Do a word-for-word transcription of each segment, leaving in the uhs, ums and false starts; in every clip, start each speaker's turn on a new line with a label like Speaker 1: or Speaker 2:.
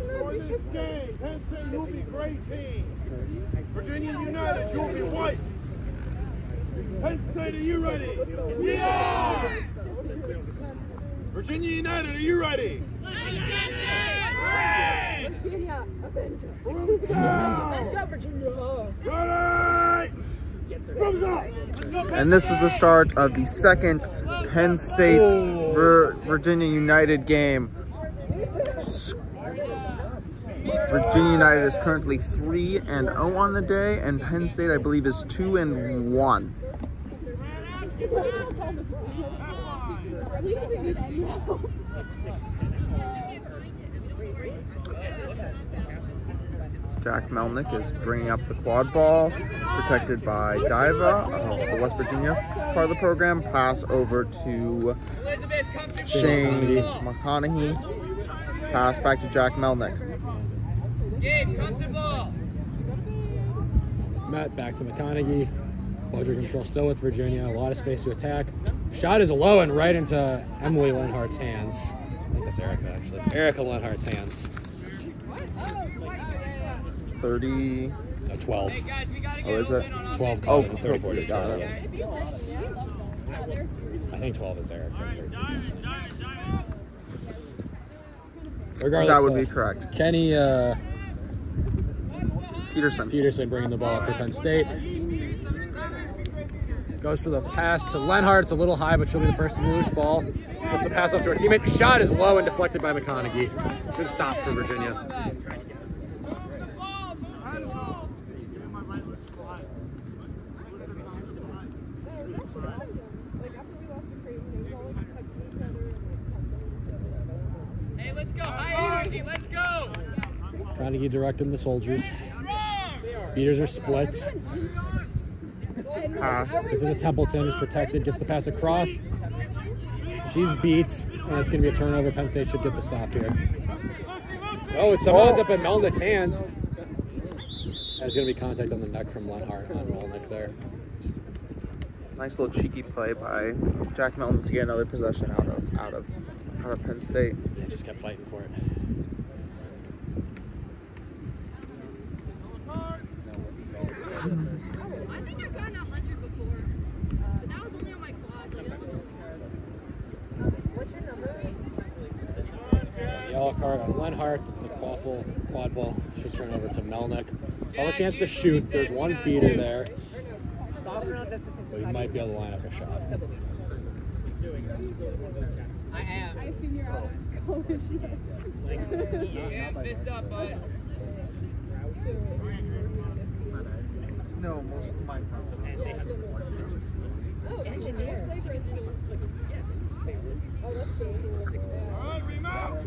Speaker 1: Score this game. Penn State, you'll be great team. Virginia United, you'll be white. Penn State, are you ready? We are! Virginia United, are you ready? Ready!
Speaker 2: Virginia, Avengers.
Speaker 1: Let's
Speaker 2: go, Virginia.
Speaker 1: Ready! Thumbs up.
Speaker 3: And this is the start of the second Penn State Vir Virginia United game. Virginia United is currently three and oh on the day, and Penn State, I believe, is two and one. Jack Melnick is bringing up the quad ball, protected by Diva, uh, the West Virginia part of the program. Pass over to Shane McConaughey. Pass back to Jack Melnick.
Speaker 4: Matt back to McConaughey. Budger control still with Virginia. A lot of space to attack. Shot is low and right into Emily Lenhart's hands. I think that's Erica, actually. Erica Lenhart's hands.
Speaker 3: thirty.
Speaker 4: No, twelve.
Speaker 3: Oh, is it?
Speaker 4: twelve.
Speaker 3: Oh,
Speaker 4: thirty-four is
Speaker 3: got
Speaker 4: twelve.
Speaker 3: it.
Speaker 4: I think twelve is Erica. Regardless,
Speaker 3: That would
Speaker 4: uh,
Speaker 3: be correct.
Speaker 4: Kenny uh,
Speaker 3: Peterson.
Speaker 4: Peterson bringing the ball up for Penn State. Goes for the pass to Lenhart. It's a little high, but she'll be the first to the loose ball. Puts the pass up to her teammate. The shot is low and deflected by McConaughey. Good stop for Virginia.
Speaker 5: Hey, let's go. High energy. Let's go.
Speaker 4: McConaughey directing the soldiers. Beaters are split.
Speaker 3: Pass.
Speaker 4: Gets it to Templeton, is protected, gets the pass across. She's beat, and it's going to be a turnover. Penn State should get the stop here. Oh, it somehow ends up in Melnick's hands. There's going to be contact on the neck from Lenhart on Melnick there.
Speaker 3: Nice little cheeky play by Jack Melnick to get another possession out of out of out of Penn State.
Speaker 4: They just kept fighting for it.
Speaker 2: I think I've gotten a hundred before, but that was only on my quad. What's your number?
Speaker 4: Yellow card on Lenhart. The quaffle quad ball should turn over to Melnick. All a chance to shoot. There's one beater there. So he might be able to line up a shot.
Speaker 5: I am.
Speaker 2: I assume you're out of college.
Speaker 5: Yeah, missed up, bud.
Speaker 3: No, most of my stuff.
Speaker 2: Oh, engineer. Oh, that's so cool.
Speaker 1: All right, remount.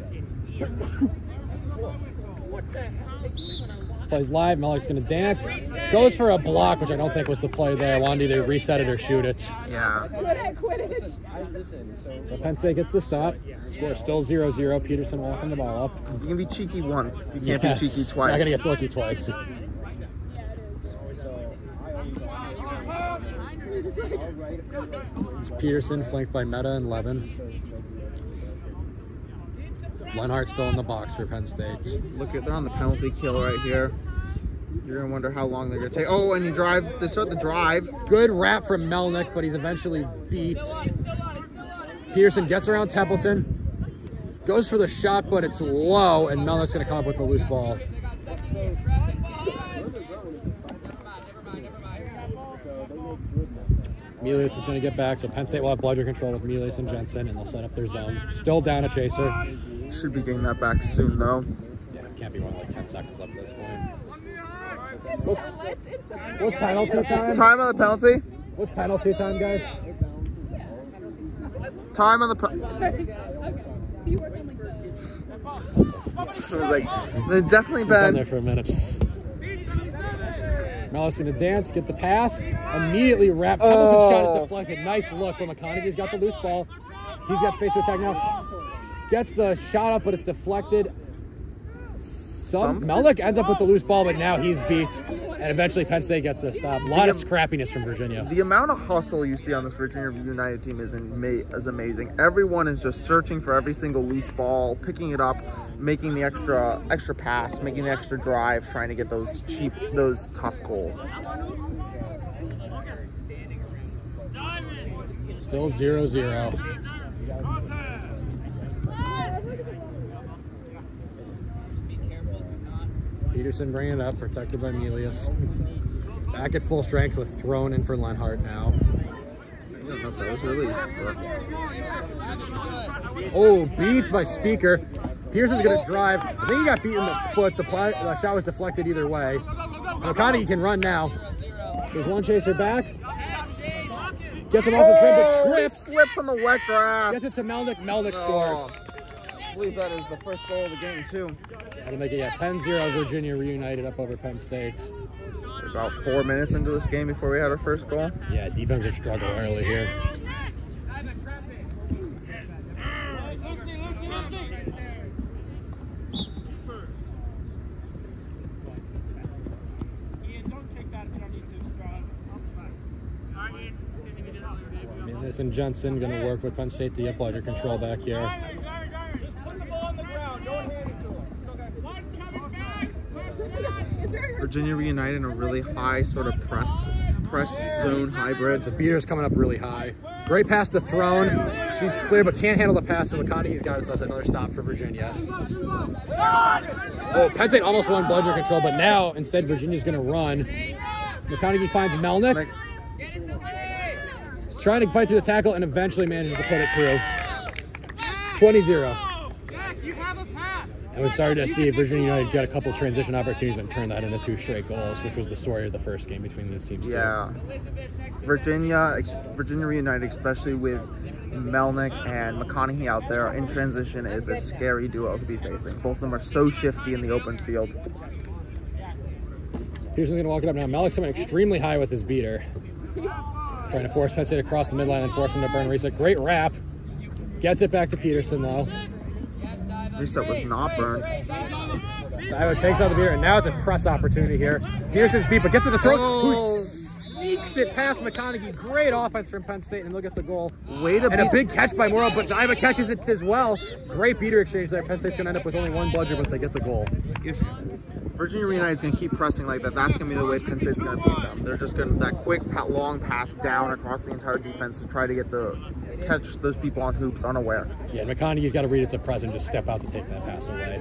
Speaker 5: What's that?
Speaker 4: Plays live. Melnick's going to dance. Goes for a block, which I don't think was the play there. Wanted to either reset it or shoot it.
Speaker 3: Yeah.
Speaker 2: Good at Quidditch.
Speaker 4: So Penn State gets the stop. Score still zero zero. Peterson walking the ball up.
Speaker 3: You can be cheeky once. You can't
Speaker 4: Yeah.
Speaker 3: be cheeky twice.
Speaker 4: Not going to get lucky twice. Peterson flanked by Meta and Levin. Lenhart still in the box for Penn State.
Speaker 3: Look at, they're on the penalty kill right here. You're gonna wonder how long they're gonna take. Oh, and you drive. They start the drive.
Speaker 4: Good wrap from Melnick, but he's eventually beat. Peterson gets around Templeton, goes for the shot, but it's low, and Melnick's gonna come up with the loose ball. Melius is going to get back, so Penn State will have bludger control with Melius and Jensen, and they'll set up their zone. Still down a chaser.
Speaker 3: Should be getting that back soon, though.
Speaker 4: Yeah, can't be more than like ten seconds up at this point. What's, what's penalty time?
Speaker 3: Time on the penalty.
Speaker 4: What's penalty time, guys?
Speaker 3: Time on the penalty.
Speaker 2: So you work on like the...
Speaker 3: It was like, they've definitely
Speaker 4: She's been
Speaker 3: been.
Speaker 4: there for a minute. Mel's going to dance, get the pass, immediately wrap. Templeton's
Speaker 3: Oh.
Speaker 4: shot is deflected. Nice look, but McConaughey's got the loose ball. He's got space to attack now. Gets the shot up, but it's deflected. Some,
Speaker 3: Some-
Speaker 4: Melnick ends up with the loose ball, but now he's beat, and eventually Penn State gets the stop. A lot of scrappiness from Virginia.
Speaker 3: The amount of hustle you see on this Virginia United team is, in, is amazing. Everyone is just searching for every single loose ball, picking it up, making the extra extra pass, making the extra drive, trying to get those cheap, those tough goals.
Speaker 4: Still zero zero. Peterson bringing it up, protected by Melius. Back at full strength with thrown in for Lenhart now.
Speaker 3: I don't know if that was released, but
Speaker 4: Oh, beat by Speaker. Pearson's going to drive. I think he got beat in the foot. The, pl the shot was deflected either way. McConaughey can run now. There's one chaser back. Gets him off his rim, but
Speaker 3: oh, he
Speaker 4: trips.
Speaker 3: slips on the wet grass.
Speaker 4: Gets it to Melnick. Melnick
Speaker 3: Oh,
Speaker 4: scores.
Speaker 3: I believe that is the first goal of the game, too.
Speaker 4: That'll make it, yeah, ten zero Virginia reunited up over Penn State.
Speaker 3: About four minutes into this game before we had our first goal.
Speaker 4: Yeah, defense are struggling early here. Melius and Jensen going to work with Penn State to get pleasure control back here.
Speaker 3: Virginia reunited in a really high sort of press press zone hybrid.
Speaker 4: The beater's coming up really high. Great pass to Throne. She's clear but can't handle the pass, so McConaughey's got us. That's another stop for Virginia. Oh, Penn State almost won bludger control, but now instead Virginia's going to run. McConaughey finds Melnick. He's trying to fight through the tackle and eventually manages to put it through. twenty zero. And we've started to see Virginia United get a couple transition opportunities and turn that into two straight goals, which was the story of the first game between these teams.
Speaker 3: Yeah, Virginia, Virginia reunited, especially with Melnick and McConaughey out there in transition, is a scary duo to be facing. Both of them are so shifty in the open field.
Speaker 4: Pearson's going to walk it up now. Melnick's coming extremely high with his beater. Trying to force Penn State across the midline and force him to burn reset. Great wrap. Gets it back to Peterson, though.
Speaker 3: Reset was not burned.
Speaker 4: Iowa takes out the beater, and now it's a press opportunity here. Peterson's beat, but gets to the throat.
Speaker 3: Oh.
Speaker 4: Who sneaks it past McConaughey. Great offense from Penn State, and look at the goal.
Speaker 3: Way to
Speaker 4: And a
Speaker 3: beat-
Speaker 4: big catch by Morrow, but Diva catches it as well. Great beater exchange there. Penn State's going to end up with only one bludger, but they get the goal.
Speaker 3: If Virginia Reunited is going to keep pressing like that, that's going to be the way Penn State's going to beat them. They're just going to, that quick, long pass down across the entire defense to try to get the, catch those people on hoops unaware.
Speaker 4: Yeah, McConaughey's got to read it's a press and just step out to take that pass away.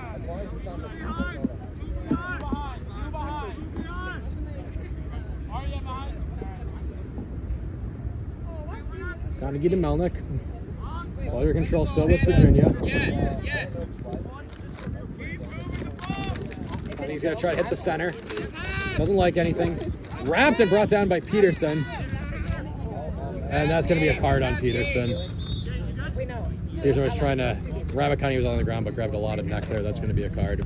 Speaker 4: McConaughey to Melnick. Player control still with Virginia.
Speaker 5: Yes, yes.
Speaker 4: He's going to try to hit the center. Doesn't like anything. Wrapped and brought down by Peterson. And that's going to be a card on Peterson. Peterson was trying to, Rabbit was on the ground but grabbed a lot of neck there. That's going to be a card.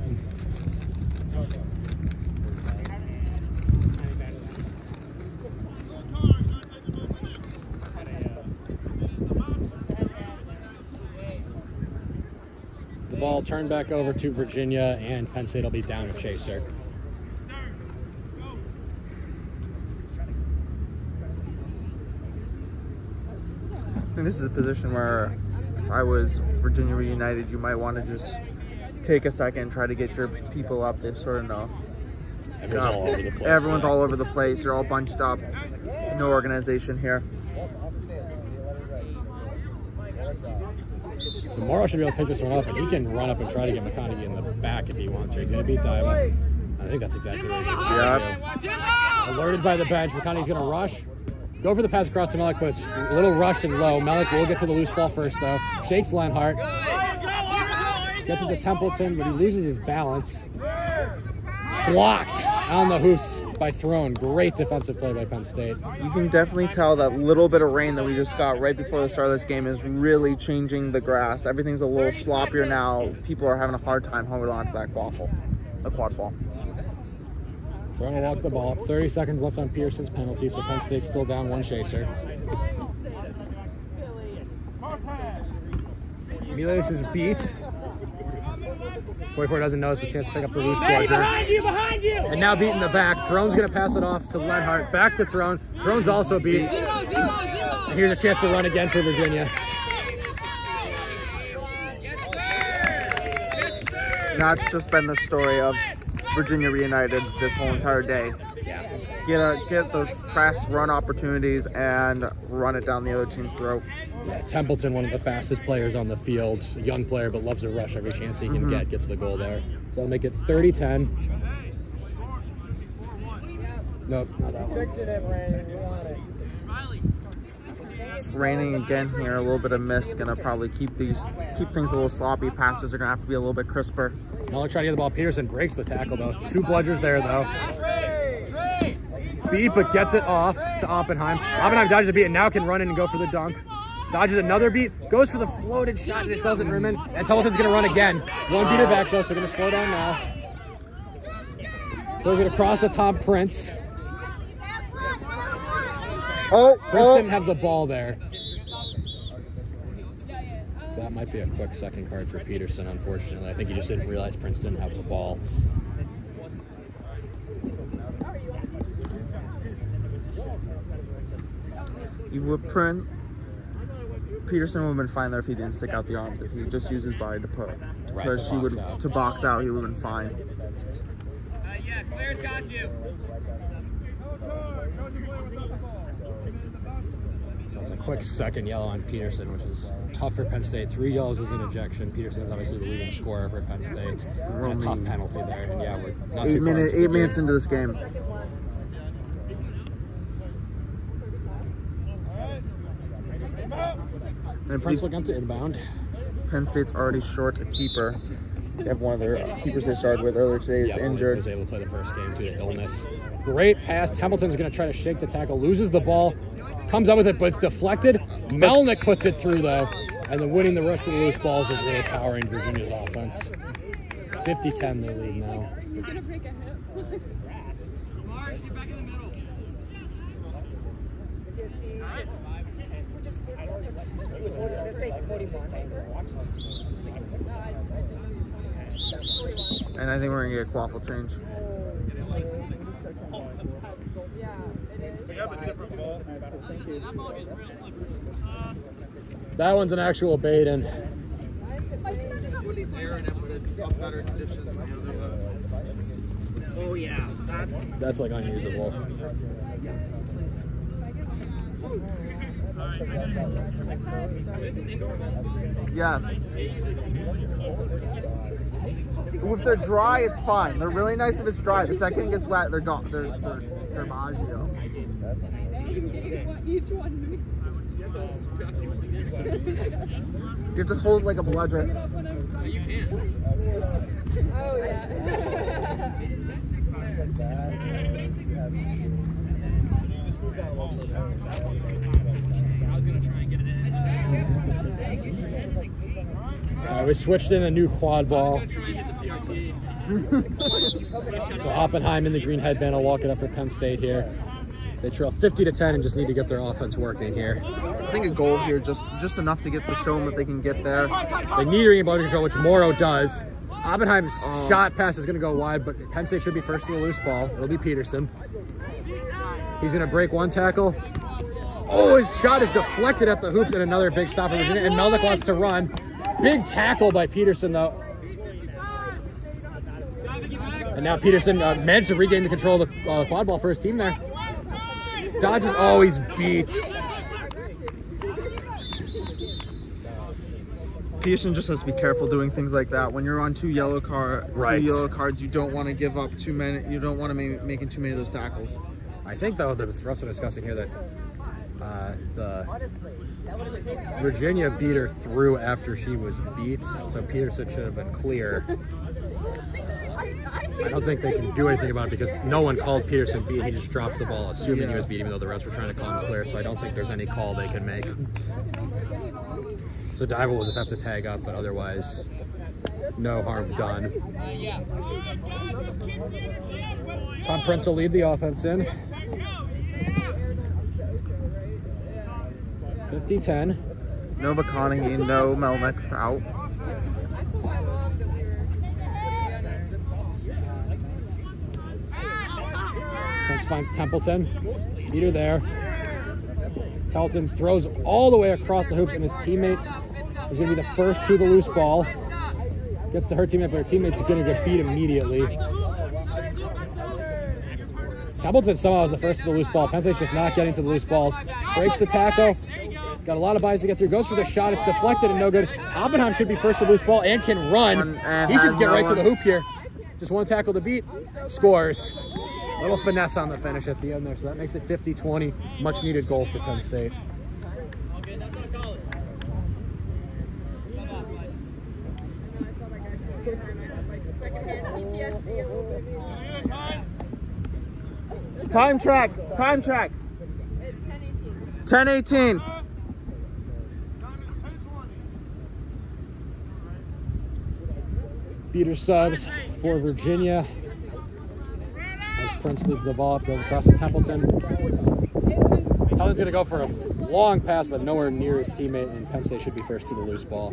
Speaker 4: The ball turned back over to Virginia, and Penn State will be down a chaser.
Speaker 3: And this is a position where if I was Virginia Reunited, you might want to just take a second and try to get your people up. They sort of know.
Speaker 4: Everyone's all over the place.
Speaker 3: Everyone's
Speaker 4: yeah.
Speaker 3: all over the place. You're all bunched up. No organization here.
Speaker 4: So Morrow should be able to pick this one up, and he can run up and try to get McConaughey in the back if he wants to. He's going to beat Diva. I think that's exactly what he's going to do.
Speaker 3: Yeah.
Speaker 4: Alerted by the bench, McConaughey's going to rush. Go for the pass across to Melnick, but it's a little rushed and low. Melnick will get to the loose ball first, though. Shakes Lenhart. Gets it to Templeton, but he loses his balance. Blocked on the hoops by Throne. Great defensive play by Penn State.
Speaker 3: You can definitely tell that little bit of rain that we just got right before the start of this game is really changing the grass. Everything's a little sloppier now. People are having a hard time holding on to that quaffle, the quad ball.
Speaker 4: Throne will walk the ball up. thirty seconds left on Pearson's penalty, so Penn State's still down one chaser. Melius is beat. forty-four doesn't notice the chance to pick up the loose pleasure.
Speaker 5: Behind you, behind you!
Speaker 4: And now beating the back. Throne's going to pass it off to Lenhart. Back to Throne. Throne's also beat. And here's a chance to run again for Virginia.
Speaker 3: That's just been the story of Virginia Reunited this whole entire day.
Speaker 4: Yeah.
Speaker 3: Get a, get those fast run opportunities and run it down the other team's throat.
Speaker 4: Yeah, Templeton, one of the fastest players on the field. A young player, but loves to rush every chance he can
Speaker 3: Mm-hmm.
Speaker 4: get. Gets the goal there. So that'll make it thirty ten. Nope. Not that one.
Speaker 3: It's raining again here. A little bit of mist. Gonna probably keep these keep things a little sloppy. Passes are gonna have to be a little bit crisper.
Speaker 4: Miller trying to get the ball. Peterson breaks the tackle though. Two bludgers there though. Beat, but gets it off to Oppenheim. Oppenheim dodges a beat and now can run in and go for the dunk. Dodges another beat, goes for the floated shot and it doesn't rim in. And Templeton's gonna run again. One beater back though, so they're gonna slow down now. So he's gonna cross to Tom Prince.
Speaker 3: Oh,
Speaker 4: Prince
Speaker 3: oh.
Speaker 4: didn't have the ball there. So that might be a quick second card for Peterson, unfortunately. I think he just didn't realize Prince didn't have the ball.
Speaker 3: You would print. Peterson would have been fine there if he didn't stick out the arms. If he just used his body to put, to
Speaker 4: Right,
Speaker 3: push,
Speaker 4: to
Speaker 3: he
Speaker 4: box
Speaker 3: would
Speaker 4: out.
Speaker 3: to box out. He would have been fine.
Speaker 5: Uh, yeah, Claire's got you.
Speaker 4: So it's a quick second yellow on Peterson, which is tough for Penn State. Three yellows is an ejection. Peterson is obviously the leading scorer for Penn State. And a tough penalty there. And yeah, we're not
Speaker 3: Eight
Speaker 4: too far
Speaker 3: minutes.
Speaker 4: into the
Speaker 3: Eight minutes
Speaker 4: game.
Speaker 3: into this game. And
Speaker 4: Prince
Speaker 3: Pe-
Speaker 4: looking to inbound.
Speaker 3: Penn State's already short a keeper. They have one of their keepers they started with earlier today is
Speaker 4: Yeah, well,
Speaker 3: injured.
Speaker 4: was able to play the first game due to illness. Great pass. Templeton's going to try to shake the tackle, loses the ball, comes up with it, but it's deflected. Melnick puts it through though, and then winning the rush for the loose balls is really powering Virginia's offense. fifty ten they lead now.
Speaker 2: You're gonna break a hip.
Speaker 3: And I think we're gonna get a quaffle change.
Speaker 2: Yeah, it is.
Speaker 4: That one's an actual bait, and
Speaker 3: Oh yeah, that's
Speaker 4: that's like unusable.
Speaker 3: yes. If they're dry, it's fine. They're really nice if it's dry. The second it gets wet, they're gone. They're they're they're Maggio.
Speaker 2: Each one.
Speaker 3: You have to hold it like a bludger.
Speaker 5: You can.
Speaker 2: Oh yeah.
Speaker 5: I was going to try and get it in.
Speaker 4: Uh, we switched in a new quad ball.
Speaker 5: I was going to try and hit the P R T.
Speaker 4: So Oppenheim in the green headband will walk it up for Penn State here. They trail fifty to ten and just need to get their offense working here.
Speaker 3: I think a goal here, just just enough to get the show them that they can get there.
Speaker 4: They need to regain ball control, which Morrow does. Oppenheim's
Speaker 3: Oh.
Speaker 4: shot pass is going to go wide, but Penn State should be first to the loose ball. It'll be Peterson. He's going to break one tackle. Oh, his shot is deflected at the hoops, and another big stop for Virginia. And Melnick wants to run. Big tackle by Peterson, though. And now Peterson uh, managed to regain the control of the uh, quad ball for his team there. Dodges. Oh, he's beat.
Speaker 3: Peterson just has to be careful doing things like that. When you're on two yellow card,
Speaker 4: Right.
Speaker 3: two yellow cards, you don't want to give up too many. You don't want to make making too many of those tackles.
Speaker 4: I think, though, the refs are discussing here that uh, the Virginia beat her through after she was beat, so Peterson should have been clear. I don't think they can do anything about it because no one called Peterson beat. He just dropped the ball, assuming he was beat, even though the refs were trying to call him clear, so I don't think there's any call they can make. So Diva will just have to tag up, but otherwise, no harm done. Tom Prince will lead the offense in. fifty ten.
Speaker 3: No McConaughey, no Melnick out.
Speaker 2: That's why I love that we were.
Speaker 4: Prince finds Templeton. Beater there. Templeton throws all the way across the hoops, and his teammate is going to be the first to the loose ball. Gets to her teammate, but her teammate's going to get beat immediately. Templeton somehow is the first to the loose ball. Penn State's just not getting to the loose balls. Breaks the tackle. Got a lot of bodies to get through. Goes for the shot. It's deflected and no good. Oppenheim should be first to the loose ball and can run.
Speaker 3: And
Speaker 4: he should get
Speaker 3: no
Speaker 4: right
Speaker 3: one.
Speaker 4: to the hoop here. Just one tackle to beat. Scores. Little finesse on the finish at the end there. So that makes it fifty twenty. Much needed goal for Penn State.
Speaker 3: Time track. Time track. ten eighteen.
Speaker 4: Beater subs for Virginia. As Prince leads the ball up, goes across to Templeton. Templeton's going to go for a long pass, but nowhere near his teammate, and Penn State should be first to the loose ball.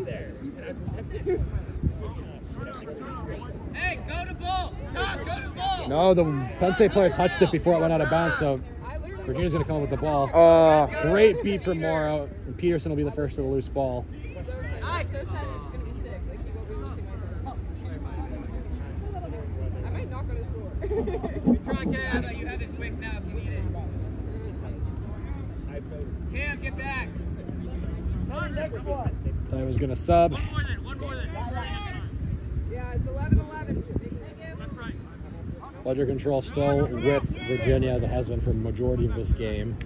Speaker 5: Hey, go to ball! Tom, go to ball!
Speaker 4: No, the Penn State player touched it before it went out of bounds, so Virginia's going to come up with the ball.
Speaker 3: Oh,
Speaker 4: Great beat from Morrow, and Peterson will be the first to the loose ball.
Speaker 2: I'm so sad it's gonna be sick. Like he won't be missing my first. I might knock on his door.
Speaker 5: Good try, Cam. But you have it quick now if you need it. Cam, get back.
Speaker 4: Player was going to sub.
Speaker 2: Yeah, it's eleven eleven.
Speaker 4: Ledger control still with Virginia, as it has been for the majority of this game.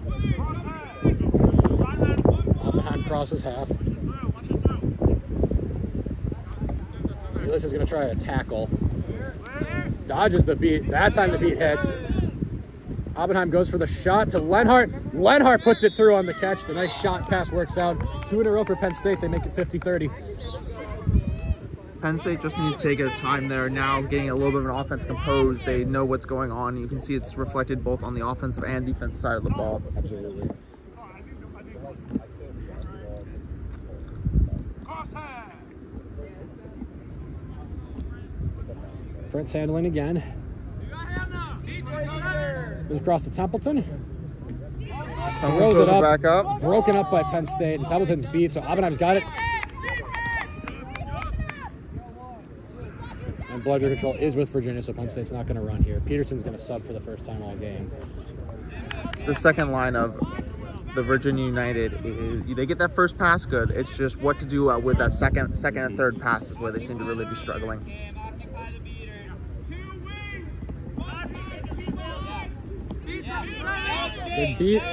Speaker 4: Oppenheim crosses half. Ulysses is going to try a tackle. Dodges the beat. That time the beat hits. Oppenheim goes for the shot to Lenhart. Lenhart puts it through on the catch. The nice shot pass works out. Two in a row for Penn State. They make it fifty thirty.
Speaker 3: Penn State just needs to take a time there now, getting a little bit of an offense composed. They know what's going on. You can see it's reflected both on the offensive and defensive side of the ball.
Speaker 4: Absolutely. Prince handling again. Goes across to Templeton.
Speaker 3: Someone
Speaker 4: Throws
Speaker 3: throws
Speaker 4: it
Speaker 3: it
Speaker 4: up.
Speaker 3: back up.
Speaker 4: Broken up by Penn State, and Templeton's beat, so Oppenheim's got it. And Bludger control is with Virginia, so Penn State's not going to run here. Peterson's going to sub for the first time all game.
Speaker 3: The second line of the Virginia United, is, they get that first pass good. It's just what to do uh, with that second, second and third passes where they seem to really be struggling.
Speaker 4: Big beat.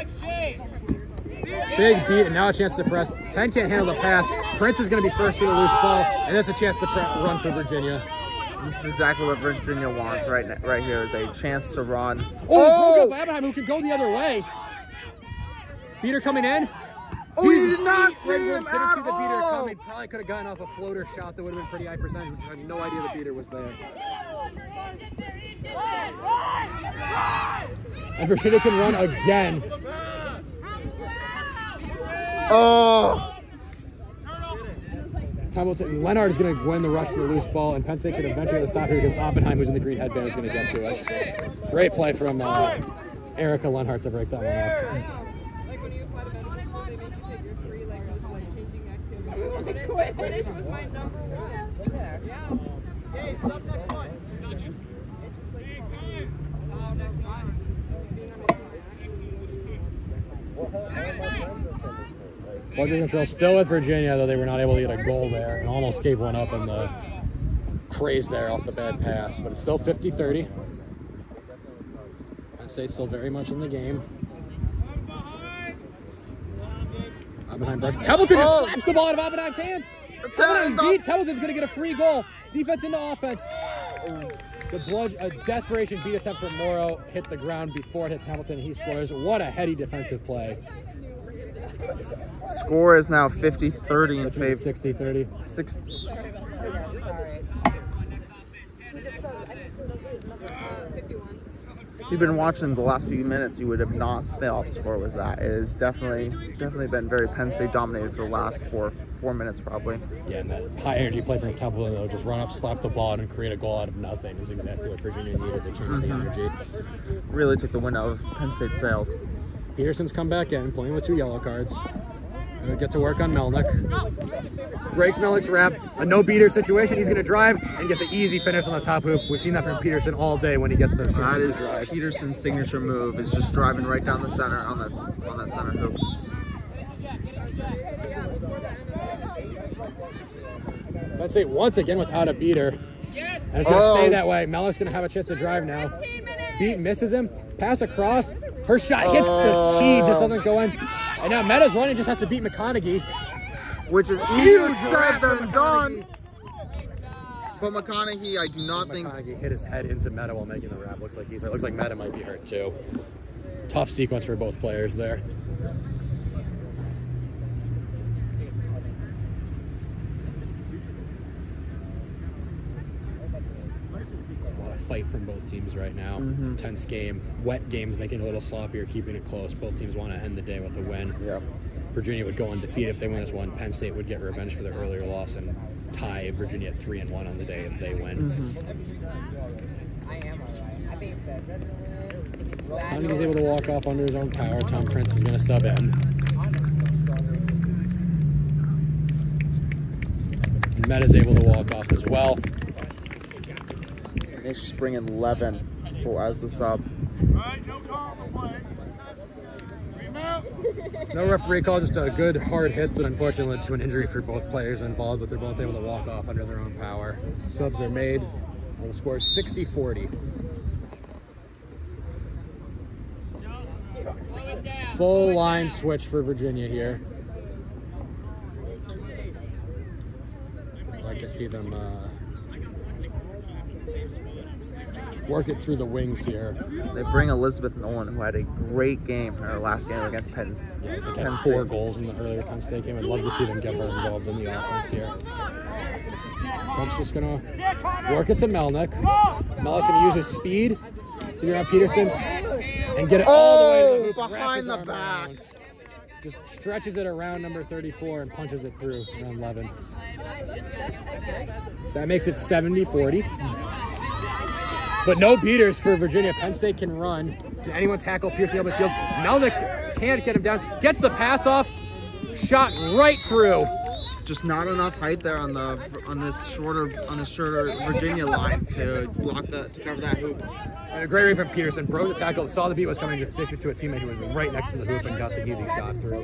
Speaker 4: Big beat, and now a chance to press. ten can't handle the pass. Prince is going to be first to the loose ball, and that's a chance to pre run for Virginia.
Speaker 3: This is exactly what Virginia wants right now, right here is a chance to run.
Speaker 4: Oh, broke up by Oppenheim, who can go the other way. Beater coming in.
Speaker 3: Oh, you did not see
Speaker 4: Didn't
Speaker 3: him
Speaker 4: see
Speaker 3: at
Speaker 4: the beater
Speaker 3: all.
Speaker 4: coming. Probably could have gotten off a floater shot that would have been pretty high percentage, which I had no idea the beater was there. And Virginia can run again.
Speaker 3: Oh.
Speaker 4: Templeton, Lenhart is going to win the rush to the loose ball, and Penn State should eventually stop here because Oppenheim, who's in the green headband, is going to get to it. Great play from uh, Erica Lenhart to break that one up.
Speaker 2: Like when you apply to medical school, they make you take your three like just like changing activities. But Quidditch was my number one. Yeah. It just like taught me how to being on my team.
Speaker 4: Bludger control still with Virginia, though they were not able to get a goal there and almost gave one up in the craze there off the bad pass. But it's still fifty thirty. Penn State still very much in the game. Oppenheim brush. Templeton just
Speaker 3: Oh.
Speaker 4: slaps the ball out of Oppenheim's hands. Templeton's beat. Templeton's going to get a free goal. Defense into offense. The blood, a desperation beat attempt from Morrow hit the ground before it hit Templeton. He scores. What a heady defensive play.
Speaker 3: Score is now fifty thirty in favor.
Speaker 4: sixty thirty.
Speaker 3: Six. If you've been watching the last few minutes, you would have not thought the score was that. It has definitely, definitely been very Penn State dominated for the last four, four minutes probably.
Speaker 4: Yeah, and that high energy play from Temple, though, just run up, slap the ball, and create a goal out of nothing is exactly what Virginia needed to change
Speaker 3: Mm-hmm.
Speaker 4: the energy.
Speaker 3: Really took the wind out of Penn State's sails.
Speaker 4: Peterson's come back in, playing with two yellow cards. Gonna get to work on Melnick. Breaks Melnick's wrap. A no-beater situation. He's gonna drive and get the easy finish on the top hoop. We've seen that from Peterson all day when he gets those chances
Speaker 3: That is
Speaker 4: to drive.
Speaker 3: Peterson's signature move, is just driving right down the center on that on that center hoop.
Speaker 4: Let's say once again without a beater. And it's gonna
Speaker 3: Oh.
Speaker 4: stay that way. Melnick's gonna have a chance to drive now. Beat misses him. Pass across. Her shot hits the tee, just doesn't go in. And now Meta's running, just has to beat McConaughey.
Speaker 3: Which is easier
Speaker 4: Huge
Speaker 3: said
Speaker 4: wrap
Speaker 3: than
Speaker 4: from
Speaker 3: done. But McConaughey, I do not think.
Speaker 4: McConaughey hit his head into Meta while making the wrap. Looks like he's hurt. Looks like Meta might be hurt too. Tough sequence for both players there. A lot of fight from both teams right now.
Speaker 3: Mhm.
Speaker 4: Tense game. Wet games making it a little sloppier, keeping it close. Both teams want to end the day with a win.
Speaker 3: Yeah.
Speaker 4: Virginia would go undefeated if they win this one. Penn State would get revenge for their earlier loss and tie Virginia at three and one on the day if they win.
Speaker 3: Mm-hmm.
Speaker 6: I am alright. I think it's the
Speaker 4: I think he's able to walk off under his own power. Tom Prince is going to sub in. And Meta's able to walk off as well.
Speaker 3: They just bring in Levin for as the sub.
Speaker 1: Right, no call on the play. Three out.
Speaker 4: No referee call, just a good hard hit, but unfortunately led to an injury for both players involved, but they're both able to walk off under their own power. Subs are made, and the score is sixty forty. Full line switch for Virginia here. I'd like to see them uh, work it through the wings here.
Speaker 3: They bring Elizabeth Nolan, who had a great game in her last game against Penn.
Speaker 4: Yeah, I think
Speaker 3: Penn
Speaker 4: had four
Speaker 3: State.
Speaker 4: goals in the earlier Penn State game. I'd love to see them get her involved in the offense here. Trump's just gonna work it to Melnick. Melnick's gonna use his speed to get around Peterson and get it all the way to the
Speaker 3: Oh,
Speaker 4: hoop. wrap
Speaker 3: behind
Speaker 4: his
Speaker 3: the
Speaker 4: arm
Speaker 3: back.
Speaker 4: around. Just stretches it around number thirty-four and punches it through around eleven. That makes it seventy forty. But no beaters for Virginia. Penn State can run. Can anyone tackle Pearson over the field? Melnick can't get him down. Gets the pass off. Shot right through.
Speaker 3: Just not enough height there on the on this shorter on the shorter Virginia line to block that to cover that hoop.
Speaker 4: And a great read from Peterson. Broke the tackle. Saw the beat was coming. Just issued to a teammate who was right next to the hoop and got the easy shot through.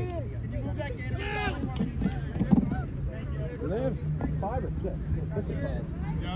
Speaker 4: Do they have five or six? Six or five?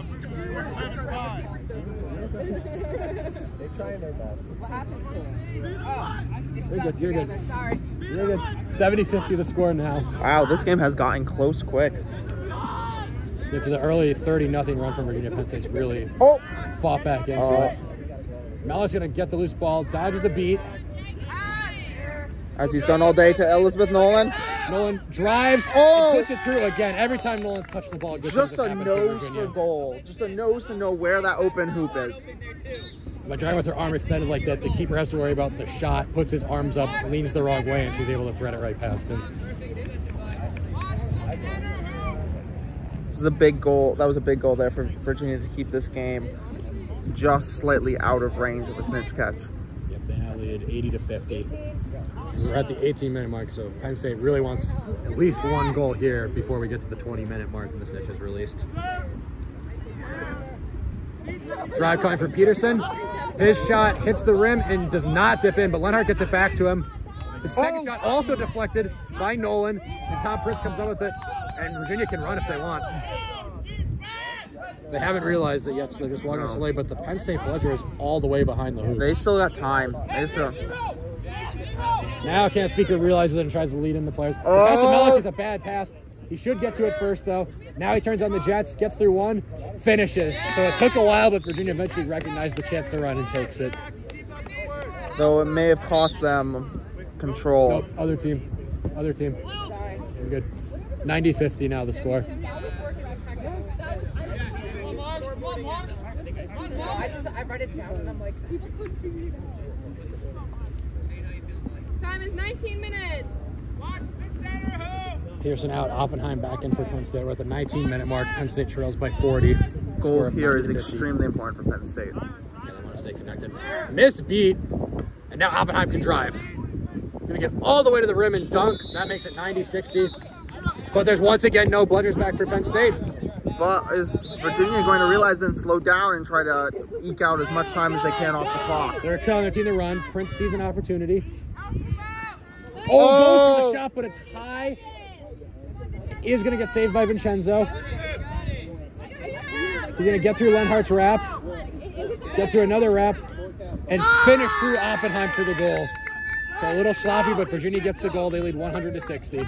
Speaker 4: They're trying their best.
Speaker 2: What happened to him? Oh,
Speaker 4: You're good. You're good.
Speaker 2: Sorry.
Speaker 4: You're good. seventy fifty the score now.
Speaker 3: Wow, this game has gotten close quick.
Speaker 4: Get to the early thirty nothing run from Virginia. Penn State's really
Speaker 3: Oh,
Speaker 4: fought back into
Speaker 3: Oh.
Speaker 4: it. Melnick's gonna get the loose ball, dodges a beat.
Speaker 3: as he's done all day to Elizabeth Nolan.
Speaker 4: Nolan drives
Speaker 3: Oh.
Speaker 4: and puts it through again. Every time Nolan's touched the ball, good
Speaker 3: Just
Speaker 4: things
Speaker 3: a
Speaker 4: have happened
Speaker 3: nose
Speaker 4: Virginia.
Speaker 3: for goal. Just a nose to know where that open hoop is.
Speaker 4: By driving with her arm extended like that, the keeper has to worry about the shot, puts his arms up, leans the wrong way, and she's able to thread it right past him.
Speaker 3: This is a big goal. That was a big goal there for Virginia to keep this game just slightly out of range of a snitch catch.
Speaker 4: Yep, they now lead eighty to fifty. We're at the eighteen minute mark, so Penn State really wants at least one goal here before we get to the twenty minute mark and the snitch is released. Drive coming from Peterson. His shot hits the rim and does not dip in, but Lenhart gets it back to him. His second
Speaker 3: Oh.
Speaker 4: shot also deflected by Nolan, and Tom Prince comes up with it, and Virginia can run if they want. They haven't realized it yet, so they're just walking
Speaker 3: No.
Speaker 4: slowly, but the Penn State bludger is all the way behind the hoop.
Speaker 3: They still got time. They still.
Speaker 4: Now Cam Speaker realizes it and tries to lead in the players. The
Speaker 3: Oh.
Speaker 4: pass to Melnick is a bad pass. He should get to it first, though. Now he turns on the Jets, gets through one, finishes. So it took a while, but Virginia eventually recognized the chance to run and takes it.
Speaker 3: Though it may have cost them control.
Speaker 4: Nope, other team. Other team. We're good. ninety fifty now the score.
Speaker 6: I just I write it down and I'm like,
Speaker 2: Time is nineteen minutes.
Speaker 1: Watch the center hoop.
Speaker 4: Pearson out, Oppenheim back in for Penn State. We're at the nineteen minute mark. Penn State trails by forty.
Speaker 3: Goal
Speaker 4: Score
Speaker 3: here is
Speaker 4: ninety fifty.
Speaker 3: extremely important for Penn State.
Speaker 4: Yeah, they want to stay connected. Missed beat, and now Oppenheim can drive. Gonna get all the way to the rim and dunk. That makes it ninety sixty. But there's once again no blunders back for Penn State.
Speaker 3: But is Virginia going to realize then slow down and try to eke out as much time as they can off the clock?
Speaker 4: They're telling their team to run. Prince sees an opportunity. Oh,
Speaker 3: Oh!
Speaker 4: goes for the shot, but it's high. He is going to get saved by Vincenzo. He's going to get through Lenhart's wrap, get through another wrap, and finish through Oppenheim for the goal. So a little sloppy, but Virginia gets the goal. They lead one hundred to sixty.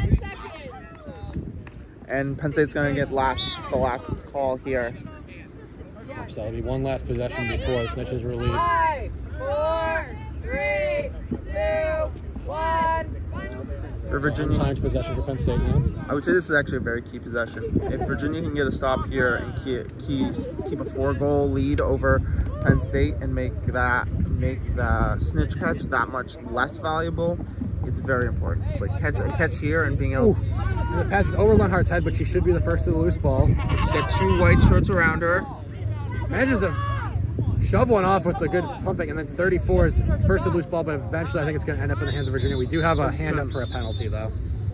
Speaker 3: And Penn State's going to get last the last call here.
Speaker 4: So it'll be one last possession before the snitch is released.
Speaker 2: Five, four, three, two, one.
Speaker 3: For Virginia,
Speaker 4: Times possession for Penn State now.
Speaker 3: I would say this is actually a very key possession. If Virginia can get a stop here and keep keep, keep a four-goal lead over Penn State and make that make the snitch catch that much less valuable, it's very important. But catch a catch here and being able.
Speaker 4: Ooh. And the pass is over Lenhart's head, but she should be the first to the loose ball.
Speaker 3: She's got two white shirts around her.
Speaker 4: Manages to shove one off with the good pumping, and then thirty-four is first to loose ball, but eventually I think it's going to end up in the hands of Virginia. We do have a hand up for a penalty, though.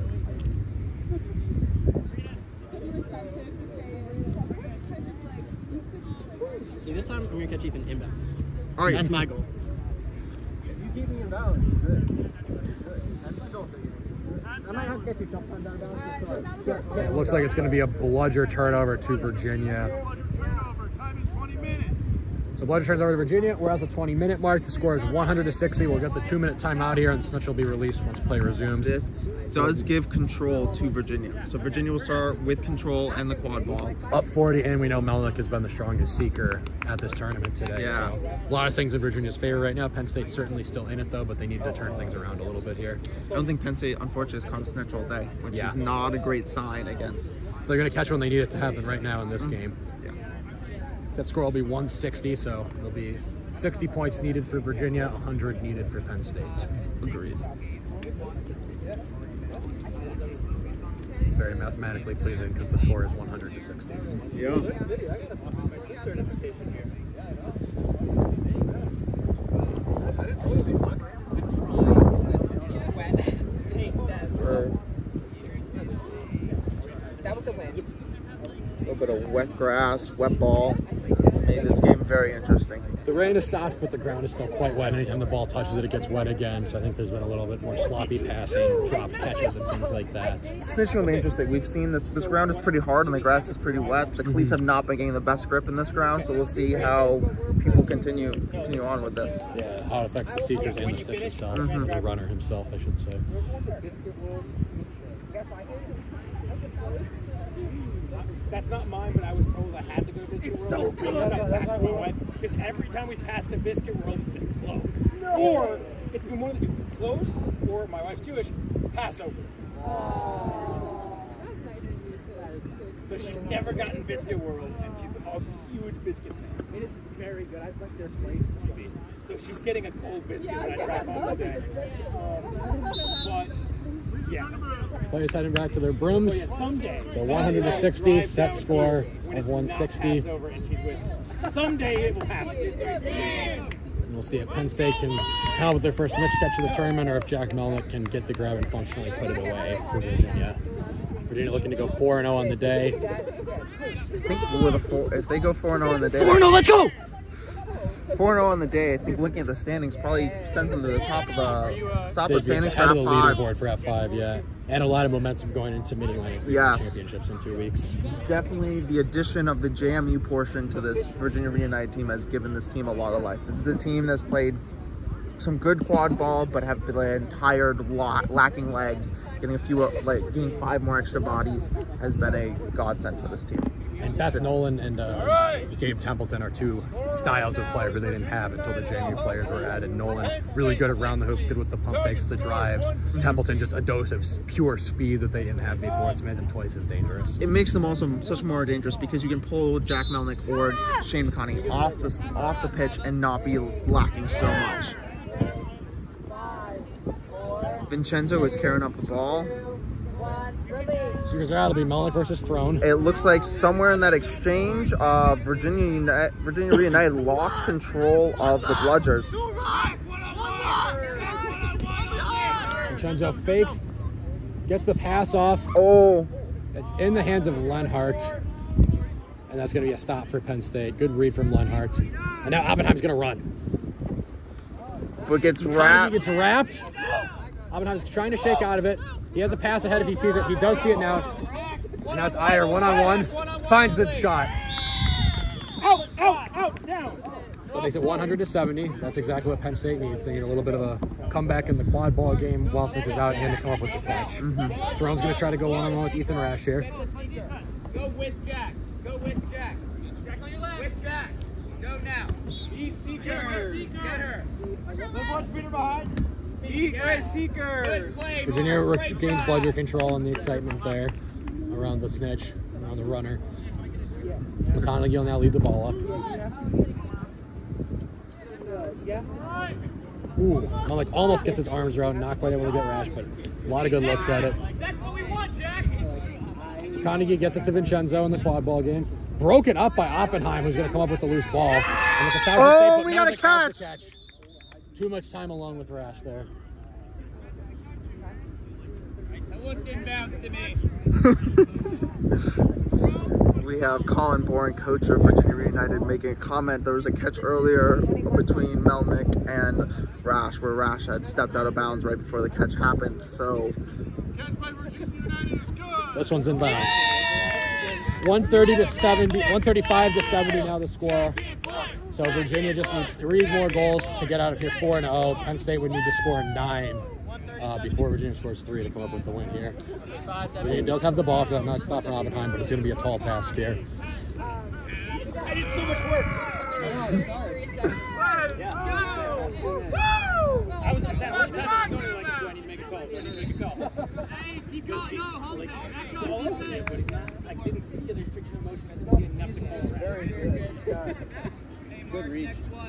Speaker 7: See, this time I'm going to catch Ethan inbounds.
Speaker 3: All right,
Speaker 7: That's my goal.
Speaker 1: You keep me in balance, you're good. That's my goal.
Speaker 7: I might have to get you a couple times down, down.
Speaker 4: It looks like it's going to be a bludger turnover to Virginia.
Speaker 1: Turnover, time in twenty minutes.
Speaker 4: So bludger turns over to Virginia. We're at the twenty minute mark. The score is one hundred to sixty. We'll get the two minute timeout here, and Snitch will be released once play resumes.
Speaker 3: this does give control to Virginia. So Virginia will start with control and the quad ball.
Speaker 4: Up forty, and we know Melnick has been the strongest seeker at this tournament today.
Speaker 3: Yeah.
Speaker 4: So a lot of things in Virginia's favor right now. Penn State's certainly still in it, though, but they need to turn things around a little bit here.
Speaker 3: I don't think Penn State, unfortunately, has caught a snitch all day, which
Speaker 4: Yeah.
Speaker 3: is not a great sign against.
Speaker 4: They're going to catch when they need it to happen right now in this game.
Speaker 3: Yeah.
Speaker 4: Set score will be one sixty, so there'll be sixty points needed for Virginia, one hundred needed for Penn State.
Speaker 3: Agreed.
Speaker 4: It's very mathematically pleasing because the score is one hundred to sixty.
Speaker 3: Yeah.
Speaker 6: That was a win.
Speaker 3: A little bit of wet grass, wet ball. Made this game very interesting.
Speaker 4: The rain has stopped, but the ground is still quite wet. Anytime the ball touches it, it gets wet again. So I think there's been a little bit more sloppy passing, dropped catches, and things like that.
Speaker 3: Snitch will be interesting. We've seen this. This ground is pretty hard and the grass is pretty wet. The cleats have not been getting the best grip in this ground, so we'll see how people continue continue on with this.
Speaker 4: Yeah, how it affects the seekers and the stitch itself,
Speaker 3: Mhm.
Speaker 4: the runner himself, I should say.
Speaker 7: That's not mine, but I was told I had to go to Biscuit World. Because every time we passed a Biscuit World, it's been closed. No. Or it's been one of the two, closed, or my wife's Jewish, Passover. So she's never gotten Biscuit World, and she's a huge biscuit fan. It is very good. I've went there twice. So she's getting a cold biscuit when I drive home today. Um, but yeah.
Speaker 4: Players heading back to their brooms.
Speaker 7: Oh, yeah, someday.
Speaker 4: So one hundred to sixty, set score
Speaker 7: When
Speaker 4: of
Speaker 7: it's
Speaker 4: one
Speaker 7: not
Speaker 4: sixty.
Speaker 7: Passover and she's with. Someday it will happen.
Speaker 4: And we'll see if Penn State can come out with their first snitch catch of the tournament, or if Jack Melnick can get the grab and functionally put it away for Virginia. Virginia looking to go four and oh on the day.
Speaker 3: I think with a four, if they go four and oh on the day,
Speaker 7: four and oh, let's go!
Speaker 3: four and oh on the day, I think looking at the standings probably sends them to the top of the top of the
Speaker 4: They'd be
Speaker 3: standings for
Speaker 4: ahead of
Speaker 3: F
Speaker 4: the
Speaker 3: five.
Speaker 4: leaderboard for F five, yeah. And a lot of momentum going into Mid-Atlantic
Speaker 3: Yes.
Speaker 4: Championships in two weeks.
Speaker 3: Definitely the addition of the J M U portion to this Virginia Reunited team has given this team a lot of life. This is a team that's played some good quad ball, but have been tired, lacking legs. Getting a few, like getting five more extra bodies has been a godsend for this team.
Speaker 4: And Beth Nolan and uh, Gabe Templeton are two styles of player who they didn't have until the J M U players were added. Nolan really good around the hoops, good with the pump fakes, the drives. Templeton just a dose of pure speed that they didn't have before. It's made them twice as dangerous.
Speaker 3: It makes them also such more dangerous because you can pull Jack Melnick or Shane McConney off the off the pitch and not be lacking so much. Vincenzo is carrying up the ball.
Speaker 4: Secrets are out. It'll be Melnick versus Throne.
Speaker 3: It looks like somewhere in that exchange, uh, Virginia Uni Virginia Reunited lost control of the Bludgers.
Speaker 4: Vincenzo fakes, gets the pass off.
Speaker 3: Oh,
Speaker 4: It's in the hands of Lenhart. And that's going to be a stop for Penn State. Good read from Lenhart. And now Oppenheim's going to run.
Speaker 3: but gets
Speaker 4: He
Speaker 3: wrapped.
Speaker 4: gets wrapped. Oppenheim's trying to shake out of it. He has a pass ahead if he sees it. He does see it now. And now it's Iyer one-on-one. Finds the shot.
Speaker 7: Out, out, out, down.
Speaker 4: So it makes it one hundred to seventy. That's exactly what Penn State needs. They need a little bit of a comeback in the quad ball game while Smith is out and to come up with the catch.
Speaker 3: Mm-hmm.
Speaker 4: Throne's going to try to go one-on-one with Ethan Rash here.
Speaker 5: Go with Jack. Go with Jack. Jack on your left. With Jack. Go now. Eat Seeker. Get her.
Speaker 7: Look what's Peter behind. Eat
Speaker 5: Good.
Speaker 7: Seeker.
Speaker 5: Good play.
Speaker 4: Virginia
Speaker 5: Roy.
Speaker 4: re-
Speaker 5: Great
Speaker 4: gains
Speaker 5: job.
Speaker 4: Bludger control and the excitement there around the snitch, around the runner. McConaughey will now lead the ball up. Ooh, Malik almost gets his arms around, not quite able to get Rash, but a lot of good looks at it.
Speaker 5: That's what we want, Jack.
Speaker 4: McConaughey gets it to Vincenzo in the quad ball game. Broken up by Oppenheim, who's going to come up with the loose ball. And it's a foul
Speaker 3: Oh,
Speaker 4: mistake, but
Speaker 3: we
Speaker 4: now
Speaker 3: got a
Speaker 4: the catch.
Speaker 3: catch.
Speaker 4: Too much time alone with Rash there.
Speaker 5: It looked inbounds to me.
Speaker 3: We have Colin Bourne, coach of Virginia Reunited, making a comment. There was a catch earlier between Melnick and Rash, where Rash had stepped out of bounds right before the catch happened. So
Speaker 1: Catch by Virginia United is good.
Speaker 4: This one's in bounds. one thirty to seventy, one thirty-five to seventy now the score. So Virginia just needs three more goals to get out of here four and oh. Penn State would need to score nine uh, before Virginia scores three to come up with the win here. Virginia does have the ball after that nice stop from Oppenheim, but it's going to be a tall task here.
Speaker 7: I did so much work. I was at that whole time I was going like, do I need to make a call? Do I need to make a call? Because he's like, he's all over me, but he's not. I didn't see a restriction of motion. I didn't see enough to call. Very good. Good reach.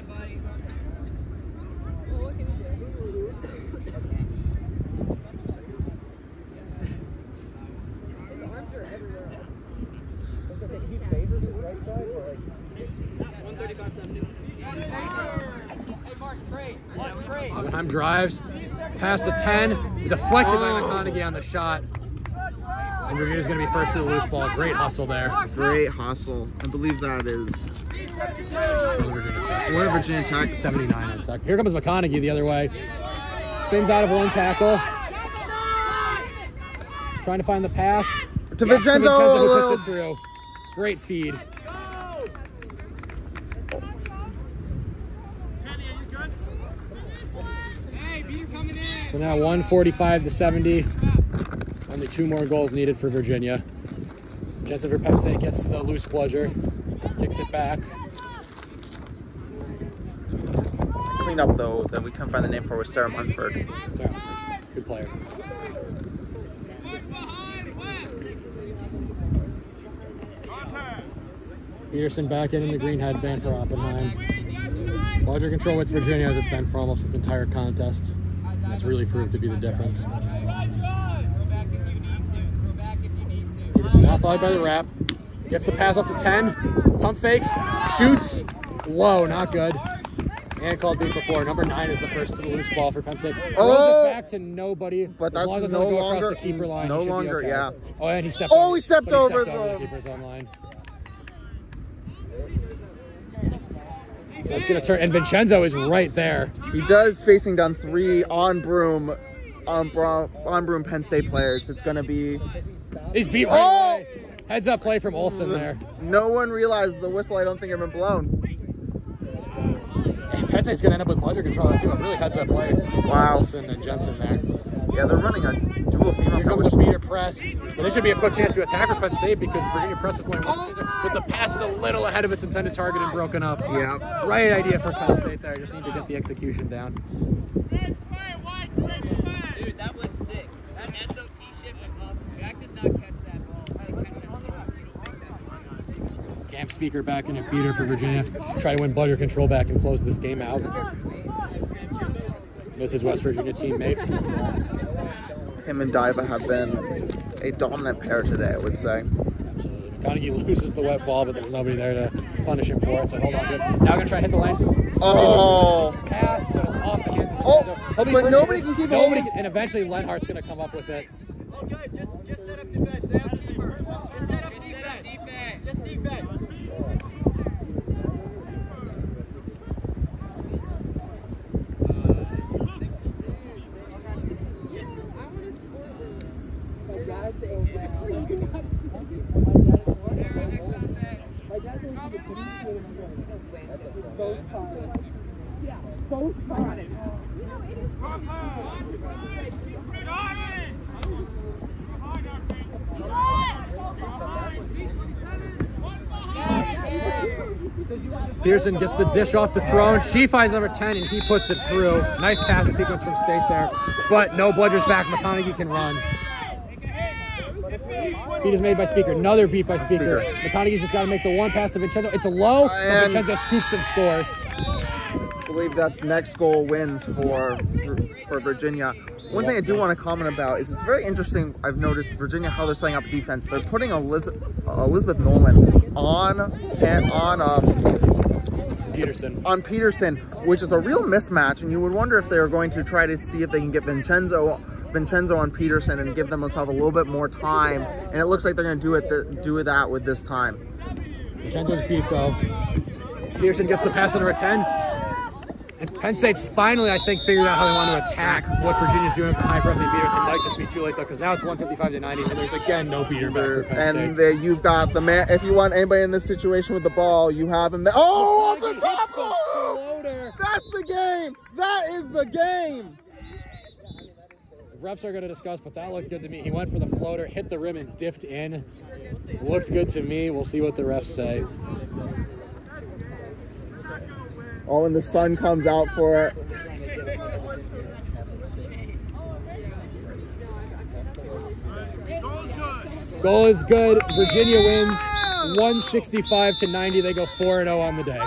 Speaker 2: Well, what can you do? His arms are everywhere.
Speaker 7: He favors the right side or like one thirty-five seventy.
Speaker 5: Hey, Mark, trade. Mark, trade.
Speaker 4: Oppenheim drives past the ten, deflected by McConaughey on the shot. And Virginia's going to be first to the loose ball. Great hustle there.
Speaker 3: great hustle. I believe that is
Speaker 4: Virginia Tech.
Speaker 3: one of Virginia Tech.
Speaker 4: seventy-nine on Tech. Here comes McConaughey the other way. Spins out of one tackle. Trying to find the pass.
Speaker 3: To
Speaker 4: Yes,
Speaker 3: Vincenzo.
Speaker 4: who puts it through. Great feed.
Speaker 5: Hey, Peter coming in.
Speaker 4: So now one forty-five to seventy. Only two more goals needed for Virginia. Jensen for Penn State gets the loose Bludger. Kicks it back.
Speaker 3: Clean up though that we couldn't find the name for was Sarah Munford.
Speaker 4: Sorry. Good player. Peterson back in in the green headband for Oppenheim. Bludger control with Virginia as it's been for almost this entire contest. That's really proved to be the difference. Peterson now followed by the wrap. Gets the pass up to ten. Pump fakes. Shoots. Low. Not good. And called beat before. Number nine is the first to the loose ball for Penn State. Throws
Speaker 3: Oh!
Speaker 4: it back to nobody.
Speaker 3: But
Speaker 4: As
Speaker 3: that's
Speaker 4: long as it
Speaker 3: no
Speaker 4: doesn't go
Speaker 3: longer-
Speaker 4: across the keeper line.
Speaker 3: no
Speaker 4: it should be
Speaker 3: longer,
Speaker 4: okay.
Speaker 3: yeah.
Speaker 4: Oh, and he stepped
Speaker 3: Oh,
Speaker 4: over.
Speaker 3: he stepped
Speaker 4: but he
Speaker 3: over
Speaker 4: stepped over
Speaker 3: the-
Speaker 4: the keeper's own line. So it's going to turn. And Vincenzo is right there.
Speaker 3: He does facing down three on Broom, on Broom, on Broom Penn State players. It's gonna be.
Speaker 4: He's beat right
Speaker 3: Oh!
Speaker 4: away. Heads up play from Olsen there.
Speaker 3: No one realized the whistle. I don't think had been blown.
Speaker 4: Penn State's going to end up with Bludger control too. A really heads up play.
Speaker 3: Wow.
Speaker 4: Olsen and Jensen there.
Speaker 3: Yeah, they're running a dual female
Speaker 4: Here
Speaker 3: set,
Speaker 4: comes
Speaker 3: which
Speaker 4: a beater press. But this should be a quick chance to attack for Penn State because Virginia press was playing one. But the pass is a little ahead of its intended target and broken up.
Speaker 3: Yeah.
Speaker 4: Right idea for Penn State there. Just need to get the execution down.
Speaker 5: Dude, that was sick. That S O P shit was awesome. Jack does not catch that ball. How do you catch that stick?
Speaker 4: Cam Speaker back in a beater for Virginia. Try to win Bludger control back and close this game out with his West Virginia teammate.
Speaker 3: him and Diva have been a dominant pair today, I would say.
Speaker 4: McConaughey loses the wet ball, but there's nobody there to punish him for it, so hold on to it. Now gonna try to hit the lane.
Speaker 3: Oh!
Speaker 4: Pass, but it's off the hands of
Speaker 3: Oh,
Speaker 4: Vincenzo.
Speaker 3: but
Speaker 4: first-
Speaker 3: nobody can keep it
Speaker 4: Nobody
Speaker 3: hold.
Speaker 4: can, and eventually Lenhart's gonna come up with it.
Speaker 5: Oh, good. Just, just set up defense. They have to score. Just set up defense. Just defense.
Speaker 2: I want to sport room. You're not safe. You're not
Speaker 4: Pearson gets the dish off the throne. She finds number ten, and he puts it through. Nice passing sequence from State there. But no Bludger's back. McConaughey can run. Beat is made by Speaker. Another beat by Speaker. McConaughey's just got to make the one pass to Vincenzo. It's a low, but
Speaker 3: And-
Speaker 4: Vincenzo scoops and scores.
Speaker 3: I believe that's next goal wins for for Virginia. One thing I do want to comment about is it's very interesting. I've noticed Virginia how they're setting up defense. They're putting Elizabeth, Elizabeth Nolan on on um,
Speaker 4: Peterson.
Speaker 3: on Peterson, which is a real mismatch, and you would wonder if they're going to try to see if they can get Vincenzo Vincenzo on Peterson and give themselves a little bit more time. And it looks like they're going to do it th do that with this time.
Speaker 4: Vincenzo's beat though. Peterson gets the pass to number ten. And Penn State's finally, I think, figured out how they want to attack what Virginia's doing with the high pressing beater. It might just be too late though, because now it's one fifty-five to ninety, and there's again no beater back for Penn State.
Speaker 3: And the, you've got the man. If you want anybody in this situation with the ball, you have him there. Oh, off the top! Oh, that's the game. That is the game.
Speaker 4: Refs are going to discuss, but that looked good to me. He went for the floater, hit the rim, and dipped in. Looked good to me. We'll see what the refs say.
Speaker 3: Oh, when the sun comes out for it.
Speaker 4: Goal is good. Virginia wins one sixty-five to ninety. They go four and oh on the day.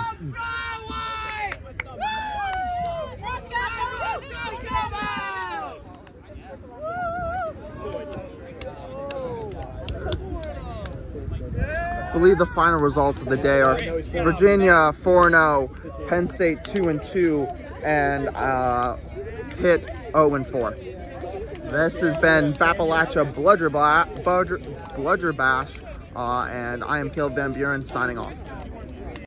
Speaker 3: I believe the final results of the day are Virginia four and oh, Penn State two and two, and uh, Pitt oh and four. This has been Appalachia Bludger, Bla Bludger, Bludger Bash, uh, and I am Caleb Van Buren signing off.